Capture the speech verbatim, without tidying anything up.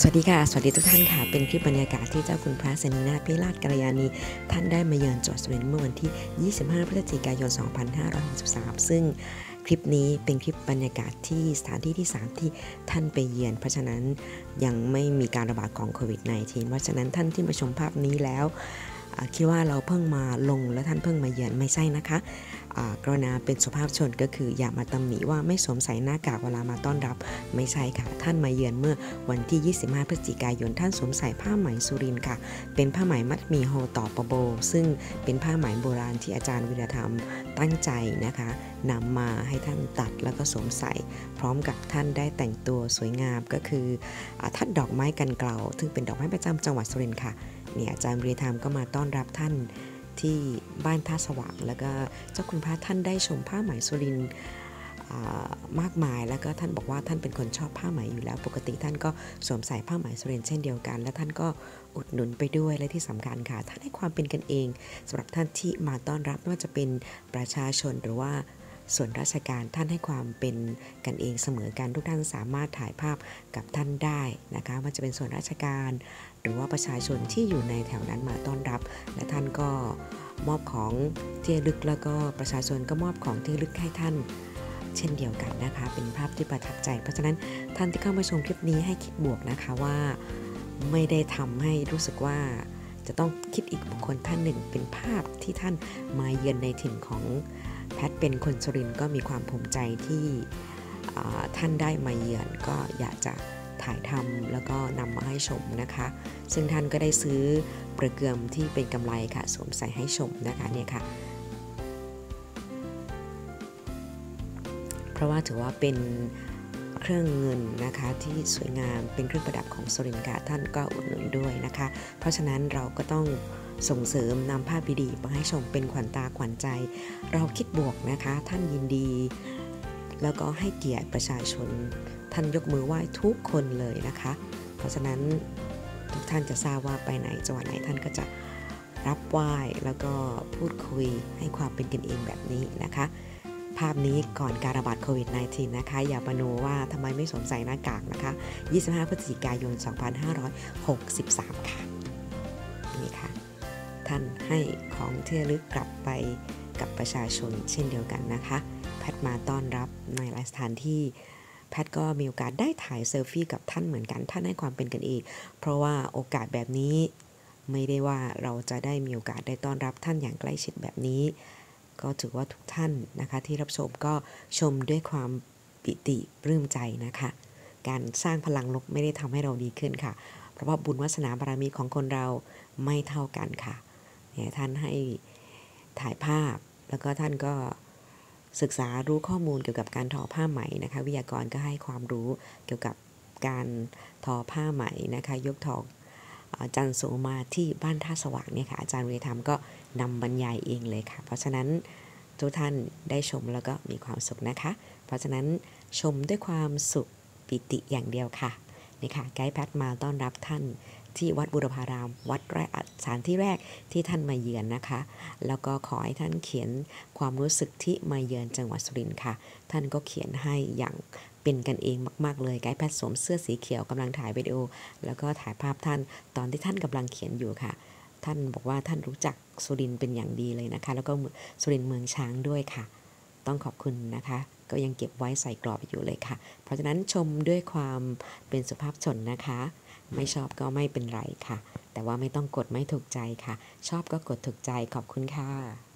สวัสดีค่ะสวัสดีทุกท่านค่ะเป็นคลิปบรรยากาศที่เจ้าคุณพระเสนีนาถพิราชกัลยาณีท่านได้มาเยือนจังหวัดสุรินทร์เมื่อวันที่ยี่สิบห้าพฤศจิกายนสองพันห้าร้อยหกสิบสามซึ่งคลิปนี้เป็นคลิปบรรยากาศที่สถานที่ที่สามที่ท่านไปเยือนเพราะฉะนั้นยังไม่มีการระบาดของโควิด สิบเก้า เพราะฉะนั้นท่านที่มาชมภาพนี้แล้วคิดว่าเราเพิ่งมาลงแล้วท่านเพิ่งมาเยือนไม่ใช่นะคะกรุณาเป็นสุภาพชนก็คืออย่ามาตำหนิว่าไม่สวมใส่หน้ากากเวลามาต้อนรับไม่ใช่ค่ะท่านมาเยือนเมื่อวันที่ยี่สิบห้าพฤศจิกายนท่านสวมใส่ผ้าไหมสุรินทร์ค่ะเป็นผ้าไหมมัดหมี่โฮต่อปะโบซึ่งเป็นผ้าไหมโบราณที่อาจารย์วิรธรรมตั้งใจนะคะนำมาให้ท่านตัดแล้วก็สวมใส่พร้อมกับท่านได้แต่งตัวสวยงามก็คือทัดดอกไม้กันเกลาซึ่งเป็นดอกไม้ประจำจังหวัดสุรินทร์ค่ะเนี่ยอาจารย์วิรธรรมก็มาต้อนรับท่านที่บ้านท่าสว่างแล้วก็เจ้าคุณพระท่านได้ชมผ้าไหมสุรินทร์มากมายแล้วก็ท่านบอกว่าท่านเป็นคนชอบผ้าไหมอยู่แล้วปกติท่านก็สวมใส่ผ้าไหมสุรินทร์เช่นเดียวกันและท่านก็อุดหนุนไปด้วยและที่สำคัญค่ะท่านให้ความเป็นกันเองสำหรับท่านที่มาต้อนรับไม่ว่าจะเป็นประชาชนหรือว่าส่วนราชการท่านให้ความเป็นกันเองเสมอกันทุกท่านสามารถถ่ายภาพกับท่านได้นะคะว่าจะเป็นส่วนราชการหรือว่าประชาชนที่อยู่ในแถวนั้นมาต้อนรับและท่านก็มอบของที่ระลึกแล้วก็ประชาชนก็มอบของที่ระลึกให้ท่านเช่นเดียวกันนะคะเป็นภาพที่ประทับใจเพราะฉะนั้นท่านที่เข้ามาชมคลิปนี้ให้คิดบวกนะคะว่าไม่ได้ทำให้รู้สึกว่าจะต้องคิดอีกบุคคลท่านหนึ่งเป็นภาพที่ท่านมาเยือนในถิ่นของแพทเป็นคนสุรินทร์ก็มีความภูมิใจที่ท่านได้มาเยือนก็อยากจะถ่ายทำแล้วก็นำมาให้ชมนะคะซึ่งท่านก็ได้ซื้อประเกือมที่เป็นกำไรค่ะสวมใส่ให้ชมนะคะเนี่ยค่ะเพราะว่าถือว่าเป็นเครื่องเงินนะคะที่สวยงามเป็นเครื่องประดับของสุรินทร์ค่ะท่านก็อุดหนุนด้วยนะคะเพราะฉะนั้นเราก็ต้องส่งเสริมนำภาพดีๆมาให้ชมเป็นขวัญตาขวัญใจเราคิดบวกนะคะท่านยินดีแล้วก็ให้เกียรติประชาชนท่านยกมือไหว้ทุกคนเลยนะคะเพราะฉะนั้นทุกท่านจะทราบว่าไปไหนจังหวัดไหนท่านก็จะรับไหว้แล้วก็พูดคุยให้ความเป็นกันเองแบบนี้นะคะภาพนี้ก่อนการระบาดโควิด สิบเก้า นะคะอย่าประโนว่าทำไมไม่สวมใส่หน้ากากนะคะยี่สิบห้าพฤศจิกายนสองพันห้าร้อยหกสิบสามค่ะนี่ค่ะท่านให้ของที่ระลึกกลับไปกับประชาชนเช่นเดียวกันนะคะแพทมาต้อนรับในหลายสถานที่แพทก็มีโอกาสได้ถ่ายเซลฟี่กับท่านเหมือนกันท่านให้ความเป็นกันเองเพราะว่าโอกาสแบบนี้ไม่ได้ว่าเราจะได้มีโอกาสได้ต้อนรับท่านอย่างใกล้ชิดแบบนี้ก็ถือว่าทุกท่านนะคะที่รับชมก็ชมด้วยความปิติปลื้มใจนะคะการสร้างพลังลบไม่ได้ทำให้เราดีขึ้นค่ะเพราะว่าบุญวาสนาบารมีของคนเราไม่เท่ากันค่ะเนี่ยท่านให้ถ่ายภาพแล้วก็ท่านก็ศึกษารู้ข้อมูลเกี่ยวกับการทอผ้าไหมนะคะวิทยากรก็ให้ความรู้เกี่ยวกับการทอผ้าไหมนะคะยกทองจันทร์โสมาที่บ้านท่าสว่างเนี่ยค่ะอาจารย์วิรธรรมก็นำบรรยายเองเลยค่ะเพราะฉะนั้นทุกท่านได้ชมแล้วก็มีความสุขนะคะเพราะฉะนั้นชมด้วยความสุขปิติอย่างเดียวค่ะนี่ค่ะไกด์แพทมาต้อนรับท่านที่วัดบุรพารามวัดแรกสถานที่แรกที่ท่านมาเยือนนะคะแล้วก็ขอให้ท่านเขียนความรู้สึกที่มาเยือนจังหวัดสุรินทร์ค่ะท่านก็เขียนให้อย่างเป็นกันเองมากๆเลยไกด์แพทสวมเสื้อสีเขียวกำลังถ่ายวิดีโอแล้วก็ถ่ายภาพท่านตอนที่ท่านกำลังเขียนอยู่ค่ะท่านบอกว่าท่านรู้จักสุรินทร์เป็นอย่างดีเลยนะคะแล้วก็สุรินทร์เมืองช้างด้วยค่ะต้องขอบคุณนะคะก็ยังเก็บไว้ใส่กรอบอยู่เลยค่ะเพราะฉะนั้นชมด้วยความเป็นสุภาพชนนะคะไม่ชอบก็ไม่เป็นไรค่ะแต่ว่าไม่ต้องกดไม่ถูกใจค่ะชอบก็กดถูกใจขอบคุณค่ะ